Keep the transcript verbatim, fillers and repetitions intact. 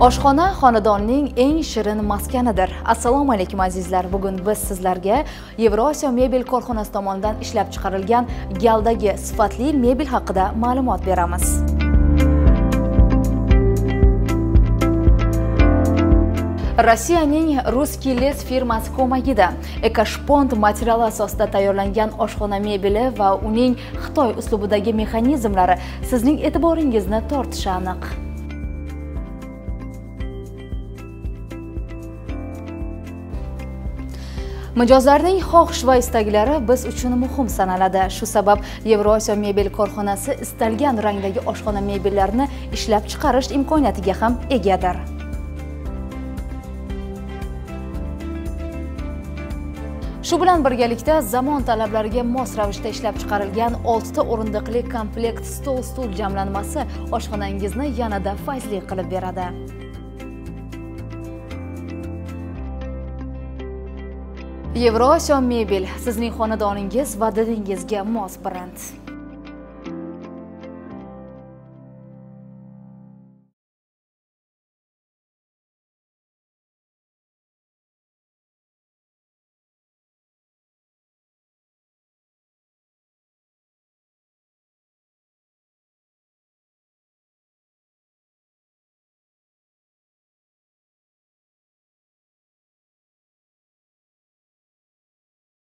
Oshxona xonadonning eng shirin maskanidir. Assalomu alaykum azizlar. Bugun biz sizlarga Yevrosiyo mebel korxonasi tomonidan ishlab chiqarilgan galdagi sifatli mebel haqida ma'lumot beramiz. Rossiyaning Ruskiy les firmasi ko'magida ekoshpont materiali asosida tayyorlangan oshxona mebeli va uning Xitoy uslubidagi mexanizmlari sizning e'tiboringizni tortishi aniq. Mijozlarning xohish va istaklari biz uchun muhim sanaladi. Shu sabab Yevrosiyo mebel korxonasi istalgan rangdagi oshxona mebellarini ishlab chiqarish imkoniyatiga ham egadir. Shu bilan birgalikda zamon talablariga mos ravishda ishlab chiqarilgan oltita o'rindiqli komplekt stol-stul jamlanmasi oshxonangizni yanada fayzli qilib beradi. Yevrosiyo mebel sizning xonadoningiz va didingizga mos brend.